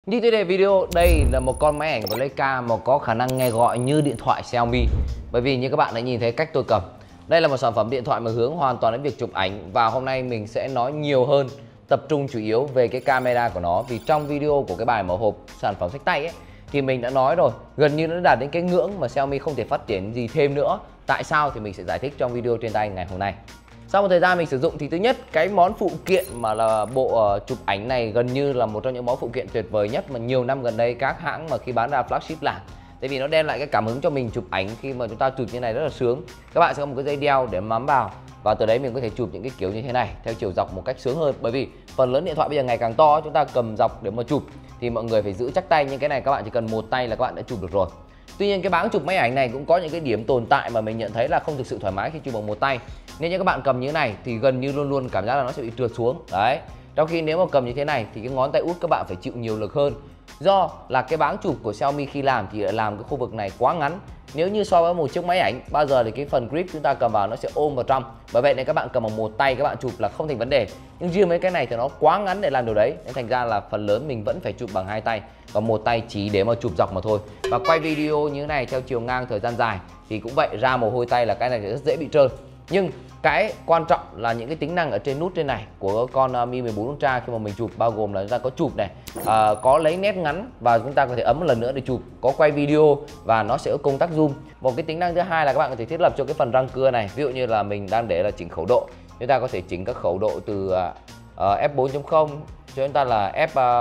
Như thế này video, đây là một con máy ảnh của Leica mà có khả năng nghe gọi như điện thoại Xiaomi. Bởi vì như các bạn đã nhìn thấy cách tôi cầm, đây là một sản phẩm điện thoại mà hướng hoàn toàn đến việc chụp ảnh. Và hôm nay mình sẽ nói nhiều hơn, tập trung chủ yếu về cái camera của nó. Vì trong video của cái bài mở hộp sản phẩm xách tay ấy, thì mình đã nói rồi, gần như nó đạt đến cái ngưỡng mà Xiaomi không thể phát triển gì thêm nữa. Tại sao thì mình sẽ giải thích trong video trên tay ngày hôm nay. Sau một thời gian mình sử dụng thì thứ nhất, cái món phụ kiện mà là bộ chụp ảnh này gần như là một trong những món phụ kiện tuyệt vời nhất mà nhiều năm gần đây các hãng mà khi bán ra flagship làm. Tại vì nó đem lại cái cảm hứng cho mình chụp ảnh khi mà chúng ta chụp như này rất là sướng. Các bạn sẽ có một cái dây đeo để mắm vào và từ đấy mình có thể chụp những cái kiểu như thế này theo chiều dọc một cách sướng hơn. Bởi vì phần lớn điện thoại bây giờ ngày càng to, chúng ta cầm dọc để mà chụp thì mọi người phải giữ chắc tay, nhưng cái này các bạn chỉ cần một tay là các bạn đã chụp được rồi. Tuy nhiên cái báng chụp máy ảnh này cũng có những cái điểm tồn tại mà mình nhận thấy là không thực sự thoải mái khi chụp bằng một tay. Nên như các bạn cầm như thế này thì gần như luôn luôn cảm giác là nó sẽ bị trượt xuống. Đấy. Trong khi nếu mà cầm như thế này thì cái ngón tay út các bạn phải chịu nhiều lực hơn. Do là cái báng chụp của Xiaomi khi làm thì lại làm cái khu vực này quá ngắn. Nếu như so với một chiếc máy ảnh, bao giờ thì cái phần grip chúng ta cầm vào nó sẽ ôm vào trong. Bởi vậy nên các bạn cầm bằng một tay các bạn chụp là không thành vấn đề. Nhưng riêng mấy cái này thì nó quá ngắn để làm điều đấy. Nên thành ra là phần lớn mình vẫn phải chụp bằng hai tay. Và một tay chỉ để mà chụp dọc mà thôi. Và quay video như thế này theo chiều ngang thời gian dài thì cũng vậy, ra mồ hôi tay là cái này rất dễ bị trơn. Nhưng cái quan trọng là những cái tính năng ở trên nút trên này của con Mi 14 Ultra khi mà mình chụp, bao gồm là chúng ta có chụp này, có lấy nét ngắn và chúng ta có thể ấn một lần nữa để chụp, có quay video và nó sẽ có công tắc zoom. Một cái tính năng thứ hai là các bạn có thể thiết lập cho cái phần răng cưa này, ví dụ như là mình đang để là chỉnh khẩu độ, chúng ta có thể chỉnh các khẩu độ từ f4.0 cho chúng ta là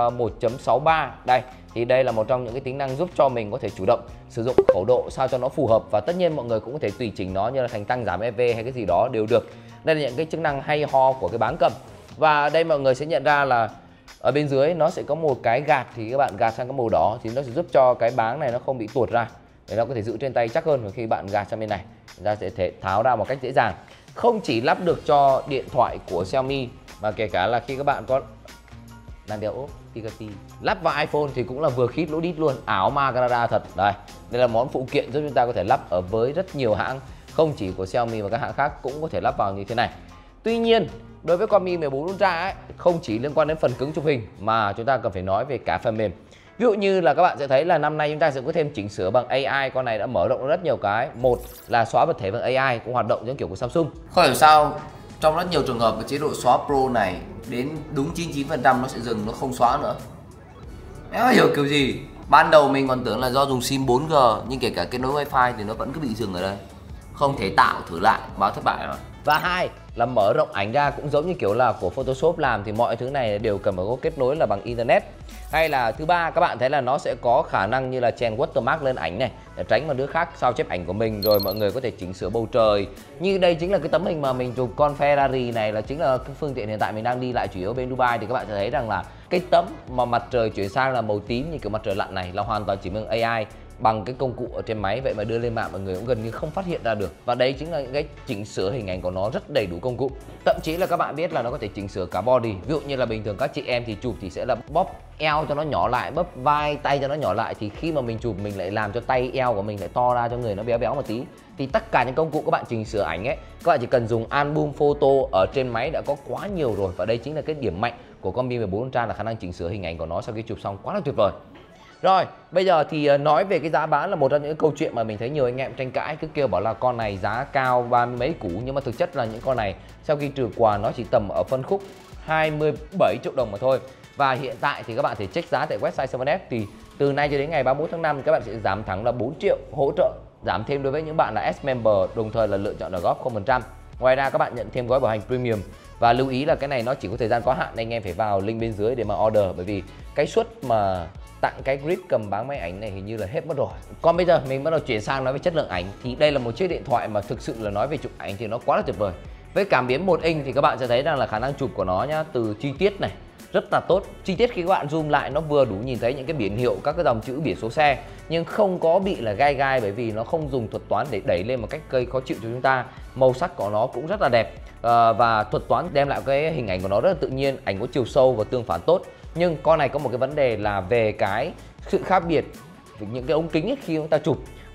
f1.63 đây. Thì đây là một trong những cái tính năng giúp cho mình có thể chủ động sử dụng khẩu độ sao cho nó phù hợp. Và tất nhiên mọi người cũng có thể tùy chỉnh nó như là thành tăng giảm EV hay cái gì đó đều được. Đây là những cái chức năng hay ho của cái báng cầm. Và đây mọi người sẽ nhận ra là ở bên dưới nó sẽ có một cái gạt, thì các bạn gạt sang cái màu đỏ thì nó sẽ giúp cho cái báng này nó không bị tuột ra, để nó có thể giữ trên tay chắc hơn. Và khi bạn gạt sang bên này, chúng ta sẽ thể tháo ra một cách dễ dàng. Không chỉ lắp được cho điện thoại của Xiaomi mà kể cả là khi các bạn có đang đeo ốp Picati lắp vào iPhone thì cũng là vừa khít lỗ đít luôn, ảo ma Canada thật. Đây là món phụ kiện giúp chúng ta có thể lắp ở với rất nhiều hãng, không chỉ của Xiaomi mà các hãng khác cũng có thể lắp vào như thế này. Tuy nhiên đối với con Mi 14 Ultra ấy, không chỉ liên quan đến phần cứng chụp hình mà chúng ta cần phải nói về cả phần mềm. Ví dụ như là các bạn sẽ thấy là năm nay chúng ta sẽ có thêm chỉnh sửa bằng AI. Con này đã mở rộng rất nhiều cái. Một là xóa vật thể bằng AI cũng hoạt động giống kiểu của Samsung. Không hiểu sao trong rất nhiều trường hợp cái chế độ xóa Pro này đến đúng 99% nó sẽ dừng, nó không xóa nữa. Em hiểu kiểu gì. Ban đầu mình còn tưởng là do dùng sim 4G, nhưng kể cả kết nối Wi-Fi thì nó vẫn cứ bị dừng ở đây, không thể tạo thử lại, báo thất bại rồi. Và hai là mở rộng ảnh ra cũng giống như kiểu là của Photoshop làm, thì mọi thứ này đều cần phải có kết nối là bằng Internet. Hay là thứ ba, các bạn thấy là nó sẽ có khả năng như là chèn watermark lên ảnh này để tránh một đứa khác sao chép ảnh của mình. Rồi mọi người có thể chỉnh sửa bầu trời. Như đây chính là cái tấm hình mà mình chụp con Ferrari này, là chính là cái phương tiện hiện tại mình đang đi lại chủ yếu bên Dubai. Thì các bạn sẽ thấy rằng là cái tấm mà mặt trời chuyển sang là màu tím như kiểu mặt trời lặn này là hoàn toàn chỉ bằng AI, bằng cái công cụ ở trên máy. Vậy mà đưa lên mạng mọi người cũng gần như không phát hiện ra được. Và đấy chính là những cái chỉnh sửa hình ảnh của nó rất đầy đủ công cụ. Thậm chí là các bạn biết là nó có thể chỉnh sửa cả body. Ví dụ như là bình thường các chị em thì chụp thì sẽ là bóp eo cho nó nhỏ lại, bóp vai tay cho nó nhỏ lại. Thì khi mà mình chụp mình lại làm cho tay eo của mình lại to ra, cho người nó béo béo một tí. Thì tất cả những công cụ các bạn chỉnh sửa ảnh ấy, các bạn chỉ cần dùng album photo ở trên máy đã có quá nhiều rồi. Và đây chính là cái điểm mạnh của con Mi 14 Ultra, là khả năng chỉnh sửa hình ảnh của nó sau khi chụp xong quá là tuyệt vời. Rồi, bây giờ thì nói về cái giá bán là một trong những câu chuyện mà mình thấy nhiều anh em tranh cãi, cứ kêu bảo là con này giá cao 30 mấy củ. Nhưng mà thực chất là những con này sau khi trừ quà nó chỉ tầm ở phân khúc 27 triệu đồng mà thôi. Và hiện tại thì các bạn thể check giá tại website 7S, thì từ nay cho đến ngày 31 tháng 5 các bạn sẽ giảm thẳng là 4 triệu, hỗ trợ giảm thêm đối với những bạn là S-Member, đồng thời là lựa chọn là góp 0%. Ngoài ra các bạn nhận thêm gói bảo hành Premium. Và lưu ý là cái này nó chỉ có thời gian có hạn, nên anh em phải vào link bên dưới để mà order. Bởi vì cái suất mà tặng cái grip cầm báng máy ảnh này hình như là hết mất rồi. Còn bây giờ mình bắt đầu chuyển sang nói về chất lượng ảnh. Thì đây là một chiếc điện thoại mà thực sự là nói về chụp ảnh thì nó quá là tuyệt vời. Với cảm biến 1 inch thì các bạn sẽ thấy rằng là khả năng chụp của nó nhá, từ chi tiết này rất là tốt. Chi tiết khi các bạn zoom lại nó vừa đủ nhìn thấy những cái biển hiệu, các cái dòng chữ biển số xe, nhưng không có bị là gai gai, bởi vì nó không dùng thuật toán để đẩy lên một cách gây khó chịu cho chúng ta. Màu sắc của nó cũng rất là đẹp, và thuật toán đem lại cái hình ảnh của nó rất là tự nhiên, ảnh có chiều sâu và tương phản tốt. Nhưng con này có một cái vấn đề là về cái sự khác biệt với những cái ống kính ấy khi chúng ta chụp.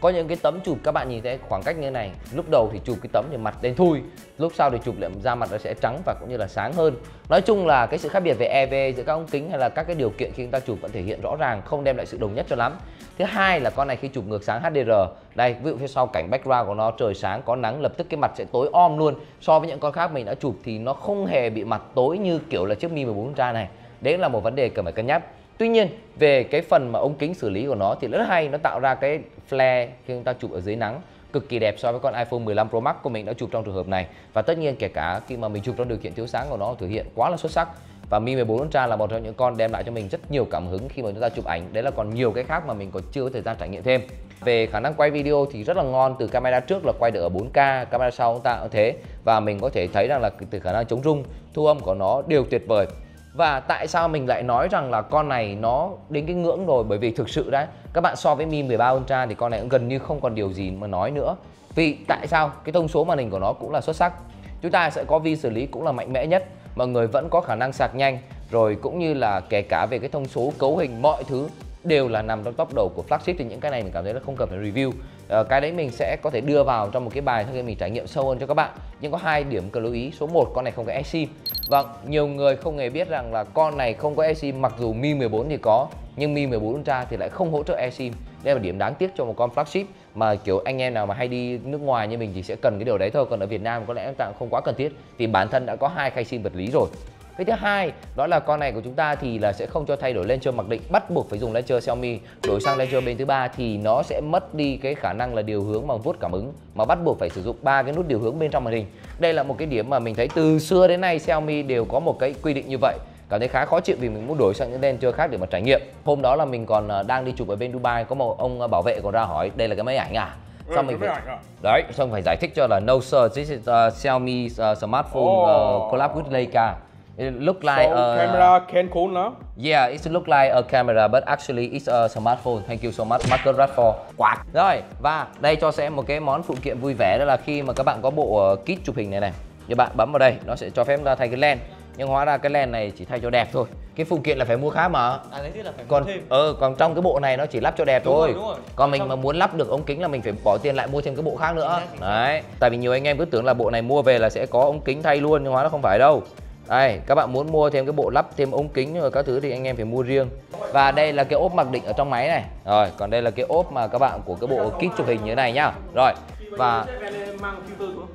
Có những cái tấm chụp các bạn nhìn thấy khoảng cách như này, lúc đầu thì chụp cái tấm thì mặt đen thui, lúc sau thì chụp lại da mặt nó sẽ trắng và cũng như là sáng hơn. Nói chung là cái sự khác biệt về EV giữa các ống kính hay là các cái điều kiện khi chúng ta chụp vẫn thể hiện rõ ràng, không đem lại sự đồng nhất cho lắm. Thứ hai là con này khi chụp ngược sáng HDR, đây ví dụ phía sau cảnh background của nó trời sáng có nắng, lập tức cái mặt sẽ tối om luôn. So với những con khác mình đã chụp thì nó không hề bị mặt tối như kiểu là chiếc Mi 14 Ultra này. Đấy là một vấn đề cần phải cân nhắc. Tuy nhiên về cái phần mà ống kính xử lý của nó thì rất hay, nó tạo ra cái flare khi chúng ta chụp ở dưới nắng cực kỳ đẹp so với con iPhone 15 Pro Max của mình đã chụp trong trường hợp này. Và tất nhiên kể cả khi mà mình chụp trong điều kiện thiếu sáng của nó thể hiện quá là xuất sắc. Và Mi 14 Ultra là một trong những con đem lại cho mình rất nhiều cảm hứng khi mà chúng ta chụp ảnh. Đấy là còn nhiều cái khác mà mình còn chưa có thời gian trải nghiệm thêm. Về khả năng quay video thì rất là ngon, từ camera trước là quay được ở 4K, camera sau chúng ta cũng thế. Và mình có thể thấy rằng là từ khả năng chống rung, thu âm của nó đều tuyệt vời. Và tại sao mình lại nói rằng là con này nó đến cái ngưỡng rồi? Bởi vì thực sự đấy, các bạn so với Mi 13 Ultra thì con này cũng gần như không còn điều gì mà nói nữa. Vì tại sao? Cái thông số màn hình của nó cũng là xuất sắc. Chúng ta sẽ có vi xử lý cũng là mạnh mẽ nhất. Mọi người vẫn có khả năng sạc nhanh. Rồi cũng như là kể cả về cái thông số cấu hình, mọi thứ đều là nằm trong top đầu của flagship. Thì những cái này mình cảm thấy là không cần phải review. Cái đấy mình sẽ có thể đưa vào trong một cái bài sau khi mình trải nghiệm sâu hơn cho các bạn. Nhưng có hai điểm cần lưu ý. Số 1, con này không có eSIM. Vâng, nhiều người không hề biết rằng là con này không có eSIM, mặc dù Mi 14 thì có, nhưng Mi 14 Ultra thì lại không hỗ trợ eSIM. Đây là điểm đáng tiếc cho một con flagship mà kiểu anh em nào mà hay đi nước ngoài như mình thì sẽ cần cái điều đấy thôi. Còn ở Việt Nam có lẽ chúng ta không quá cần thiết vì bản thân đã có 2 khay SIM vật lý rồi. Cái thứ hai đó là con này của chúng ta thì là sẽ không cho thay đổi launcher mặc định, bắt buộc phải dùng launcher Xiaomi. Đổi sang launcher bên thứ ba thì nó sẽ mất đi cái khả năng là điều hướng bằng vuốt cảm ứng, mà bắt buộc phải sử dụng 3 cái nút điều hướng bên trong màn hình. Đây là một cái điểm mà mình thấy từ xưa đến nay Xiaomi đều có một cái quy định như vậy. Cảm thấy khá khó chịu vì mình muốn đổi sang những launcher khác để mà trải nghiệm. Hôm đó là mình còn đang đi chụp ở bên Dubai, có một ông bảo vệ còn ra hỏi đây là cái máy ảnh à? Xong mình phải đấy, xong phải giải thích cho là no sir, this is Xiaomi smartphone collab with Leica. It look like so camera can cool now. Yeah, it look like a camera but actually it's a smartphone. Thank you so much, Marcus Radford. Quạt. Rồi, và đây cho sẽ một cái món phụ kiện vui vẻ, đó là khi mà các bạn có bộ kit chụp hình này này, thì bạn bấm vào đây, nó sẽ cho phép chúng ta thay cái lens. Nhưng hóa ra cái lens này chỉ thay cho đẹp thôi. Cái phụ kiện là phải mua khác mà. Là phải còn thêm. Còn trong cái bộ này nó chỉ lắp cho đẹp thôi. Đúng rồi. Còn mình mà muốn lắp được ống kính là mình phải bỏ tiền lại mua thêm cái bộ khác nữa. Đấy, tại vì nhiều anh em cứ tưởng là bộ này mua về là sẽ có ống kính thay luôn, nhưng hóa ra không phải đâu. Đây, các bạn muốn mua thêm cái bộ lắp thêm ống kính rồi các thứ thì anh em phải mua riêng. Và đây là cái ốp mặc định ở trong máy này. Rồi, còn đây là cái ốp mà các bạn của cái bộ kit chụp hình như thế này nhá. Rồi, và mang filter xuống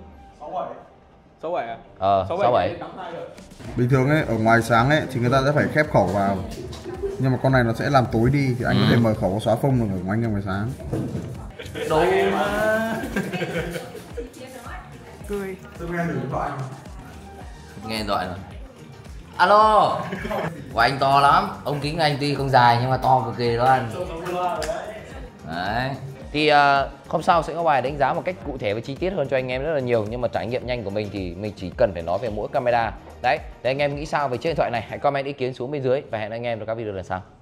67 à? 67. Bình thường ấy, ở ngoài sáng ấy thì người ta sẽ phải khép khẩu vào. Nhưng mà con này nó sẽ làm tối đi thì anh có thể mở khẩu xóa phông được ở ngoài ngoài sáng. Đồ mà. Cười. Tôi nghe thử điện thoại. Nghe điện thoại rồi. Alo. Của anh to lắm. Ống kính anh tuy không dài nhưng mà to cực kỳ luôn. Đấy. Thì hôm sau sẽ có bài đánh giá một cách cụ thể và chi tiết hơn cho anh em rất là nhiều. Nhưng mà trải nghiệm nhanh của mình thì mình chỉ cần phải nói về mỗi camera. Đấy, để anh em nghĩ sao về chiếc điện thoại này, hãy comment ý kiến xuống bên dưới. Và hẹn anh em trong các video lần sau.